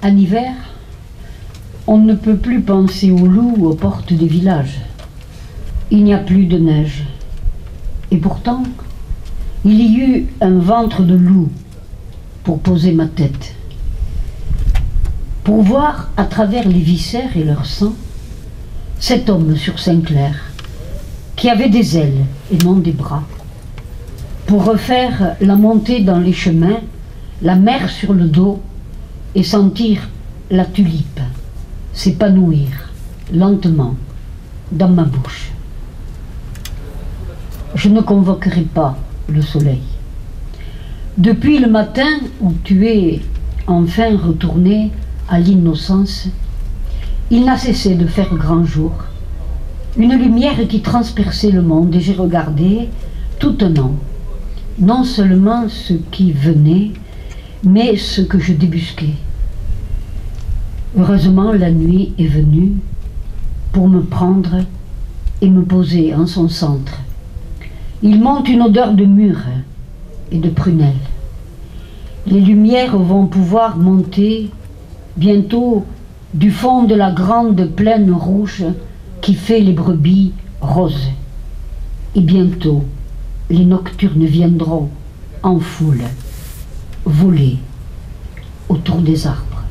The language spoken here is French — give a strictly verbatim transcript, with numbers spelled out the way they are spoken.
En hiver, on ne peut plus penser aux loups aux portes des villages. Il n'y a plus de neige. Et pourtant, il y eut un ventre de loup pour poser ma tête, pour voir à travers les viscères et leur sang cet homme sur Saint-Clair qui avait des ailes et non des bras, pour refaire la montée dans les chemins, la mer sur le dos et sentir la tulipe s'épanouir lentement dans ma bouche. Je ne convoquerai pas le soleil. Depuis le matin où tu es enfin retourné à l'innocence, il n'a cessé de faire grand jour. Une lumière qui transperçait le monde, et j'ai regardé tout tenant, non seulement ce qui venait, mais ce que je débusquais. Heureusement, la nuit est venue pour me prendre et me poser en son centre. Il monte une odeur de mûre et de prunelle. Les lumières vont pouvoir monter bientôt du fond de la grande plaine rouge qui fait les brebis roses. Et bientôt, les nocturnes viendront en foule, voler autour des arbres.